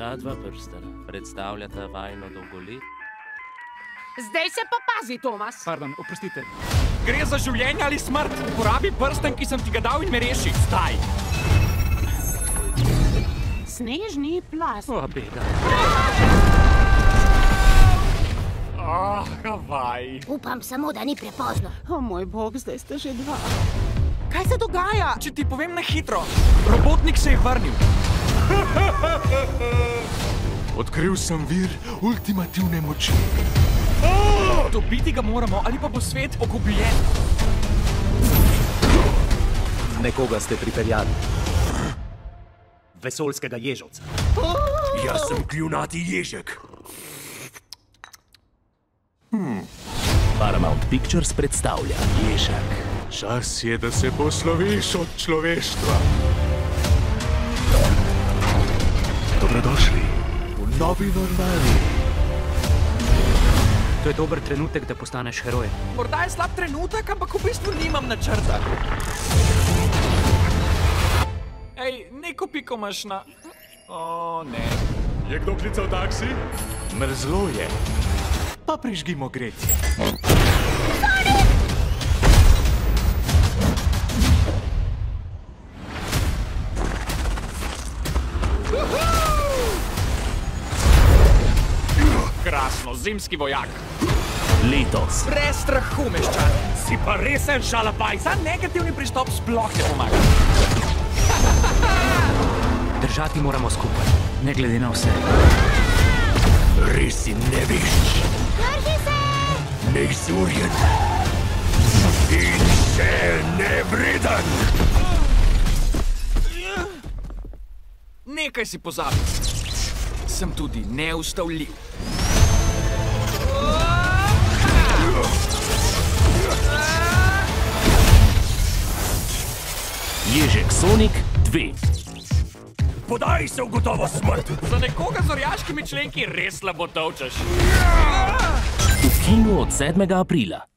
Ta dva prstana predstavljata vajno dolgolet. Zdaj se pa pazi, Tomas. Pardon, oprostite. Gre za življenje ali smrt. Uporabi prsten, ki sem ti ga dal in me reši. Zdaj. Snežni plaz. O, beda. Havaj. Upam samo, da ni prepozno. O moj bog, zdaj ste že dva. Kaj se dogaja? Če ti povem na hitro. Robotnik se je vrnil. Odkril sem vir ultimativne moči. Dobiti ga moramo, ali pa bo svet pogubljen. Nekoga ste pripeljali. Vesoljskega ježovca. Jaz sem kljunati ježek. Paramount Pictures predstavlja Ježek. Čas je, da se posloviš od človeštva. Dobrodošli v novi normali. To je dober trenutek, da postaneš heroj. Morda je slab trenutek, ampak v bistvu nimam načrta. Ej, neko piko imaš na... O, ne. Je kdo klical taksi? Mrzlo je. Pa prižgimo gretje. Krasno, zimski vojak. Letos Brez strahu, meščan. Si pa resen šalabaj. Za negativni pristop sploh ne pomaga. Držati moramo skupaj, ne glede na vse. Res si nevišč. Drži se! Neizurjen. In še nevreden. Nekaj si pozabil. Sem tudi neustavljiv. Ježek Sonic 2. Podaj se v gotovo smrt. Za nekoga z orjaškimi členki res slabo tolčeš. V kinu od 7. aprila.